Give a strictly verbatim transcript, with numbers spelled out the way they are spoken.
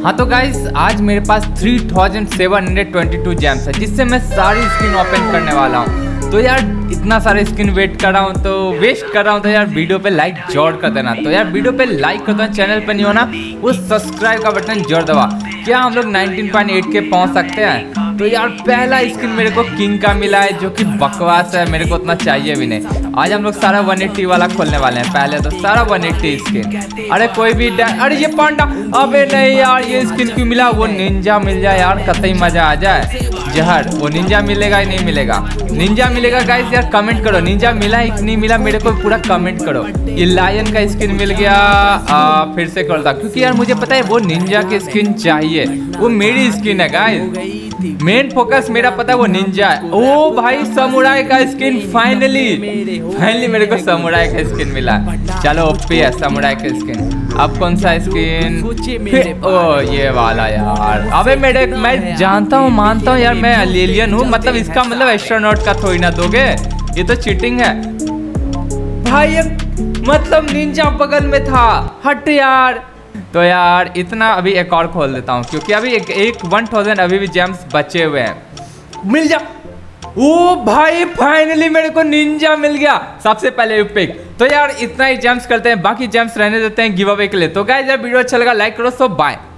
हाँ तो गाइस आज मेरे पास three thousand seven hundred twenty two gems है जिससे मैं सारी स्किन ओपन करने वाला हूँ। तो यार इतना सारा स्किन वेट कर रहा हूँ तो वेस्ट कर रहा हूँ तो यार वीडियो पे लाइक जोर कर देना। तो यार वीडियो पे लाइक कर देना, चैनल पे नहीं होना वो सब्सक्राइब का बटन जोर दबा। क्या हम लोग नाइनटीन पॉइंट एट के पहुँच सकते हैं? तो यार पहला स्किन मेरे को किंग का मिला है जो कि बकवास है, मेरे को उतना चाहिए भी नहीं। आज हम लोग सारा वन एट्टी वाला खोलने वाले हैं। पहले तो सारा वन एट्टी स्किन। अरे कोई भी अरे ये पांडा, अबे नहीं यार ये स्किन क्यों मिला? वो निंजा मिल जाए यार, कतई मजा आ जाए। जहर वो निंजा मिलेगा ही नहीं मिलेगा? निंजा मिलेगा गाइस यार कमेंट करो, निंजा मिला ही नहीं मिला मेरे को पूरा कमेंट करो। ये लायन का स्किन मिल गया, आ, फिर से करता क्योंकि यार मुझे पता है वो निंजा की स्किन चाहिए, वो मेरी स्किन है गाइस। मेन फोकस मेरा पता है वो निंजा है। ओ भाई समुराई का स्किन फाइनली फाइनली मेरे को समुराई का स्किन मिला। चलो ओपी है समुराई का स्किन। अब कौन सा स्किन? ओ ये वाला यार। अबे मेरे मैं जानता हूँ मानता हूँ यार मैं एलियन हूँ, मतलब इसका मतलब एस्ट्रोनॉट का थोड़ी ना दोगे, ये तो चीटिंग है भाई। ये मतलब निंजा बगल में था, हट यार। तो यार इतना अभी एक और खोल देता हूँ क्योंकि अभी एक एक वन थाउजेंड अभी भी जेम्स बचे हुए हैं। मिल जा। ओ भाई फाइनली मेरे को निंजा मिल गया सबसे पहले पिक। तो यार इतना ही जेम्स करते हैं, बाकी जेम्स रहने देते हैं गिव अवे के लिए। तो गाइस यार वीडियो अच्छा लगा लाइक करो, सो बाय।